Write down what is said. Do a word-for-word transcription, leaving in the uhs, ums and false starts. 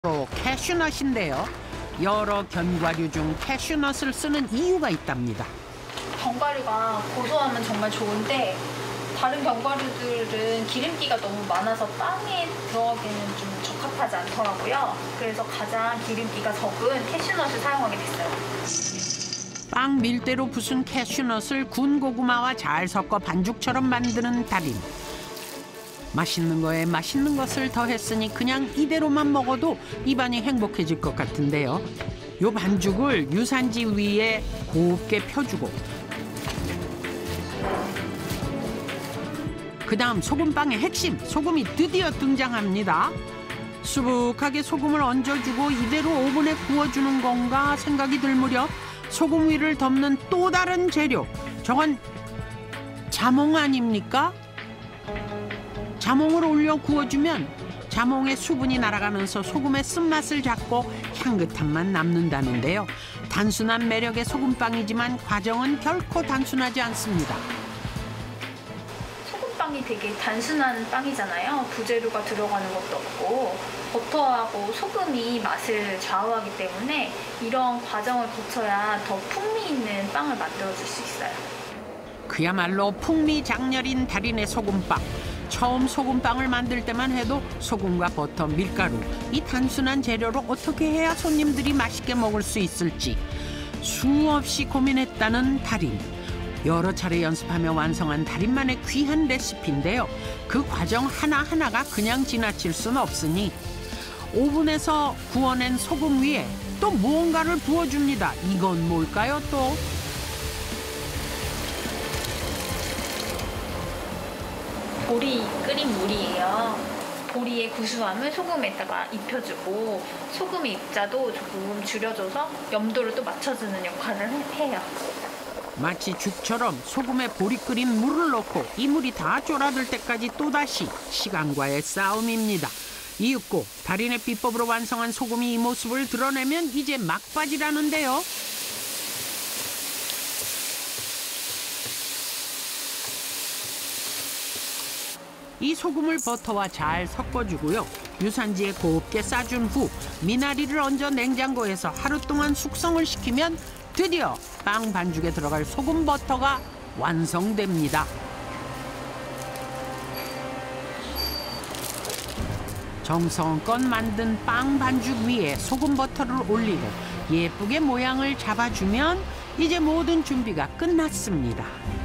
바로 캐슈넛인데요. 여러 견과류 중 캐슈넛을 쓰는 이유가 있답니다. 견과류가 고소하면 정말 좋은데 다른 견과류들은 기름기가 너무 많아서 빵에 들어가기에는 좀 적합하지 않더라고요. 그래서 가장 기름기가 적은 캐슈넛을 사용하게 됐어요. 빵 밀대로 부순 캐슈넛을 군 고구마와 잘 섞어 반죽처럼 만드는 달인. 맛있는 거에 맛있는 것을 더했으니 그냥 이대로만 먹어도 입안이 행복해질 것 같은데요. 요 반죽을 유산지 위에 곱게 펴주고 그 다음 소금빵의 핵심, 소금이 드디어 등장합니다. 수북하게 소금을 얹어주고 이대로 오븐에 구워주는 건가 생각이 들 무렵 소금 위를 덮는 또 다른 재료. 저건 자몽 아닙니까? 자몽을 올려 구워주면 자몽의 수분이 날아가면서 소금의 쓴맛을 잡고 향긋함만 남는다는데요. 단순한 매력의 소금빵이지만 과정은 결코 단순하지 않습니다. 소금빵이 되게 단순한 빵이잖아요. 부재료가 들어가는 것도 없고 버터하고 소금이 맛을 좌우하기 때문에 이런 과정을 거쳐야 더 풍미 있는 빵을 만들어줄 수 있어요. 그야말로 풍미장렬인 달인의 소금빵. 처음 소금빵을 만들 때만 해도 소금과 버터, 밀가루 이 단순한 재료로 어떻게 해야 손님들이 맛있게 먹을 수 있을지 수없이 고민했다는 달인. 여러 차례 연습하며 완성한 달인만의 귀한 레시피인데요. 그 과정 하나하나가 그냥 지나칠 순 없으니 오븐에서 구워낸 소금 위에 또 무언가를 부어줍니다. 이건 뭘까요 또? 보리 끓인 물이에요. 보리의 구수함을 소금에다가 입혀주고 소금의 입자도 조금 줄여줘서 염도를 또 맞춰주는 역할을 해요. 마치 죽처럼 소금에 보리 끓인 물을 넣고 이 물이 다 졸아들 때까지 또다시 시간과의 싸움입니다. 이윽고 달인의 비법으로 완성한 소금이 이 모습을 드러내면 이제 막바지라는데요. 이 소금을 버터와 잘 섞어주고요. 유산지에 곱게 싸준 후 미나리를 얹어 냉장고에서 하루 동안 숙성을 시키면 드디어 빵 반죽에 들어갈 소금 버터가 완성됩니다. 정성껏 만든 빵 반죽 위에 소금 버터를 올리고 예쁘게 모양을 잡아주면 이제 모든 준비가 끝났습니다.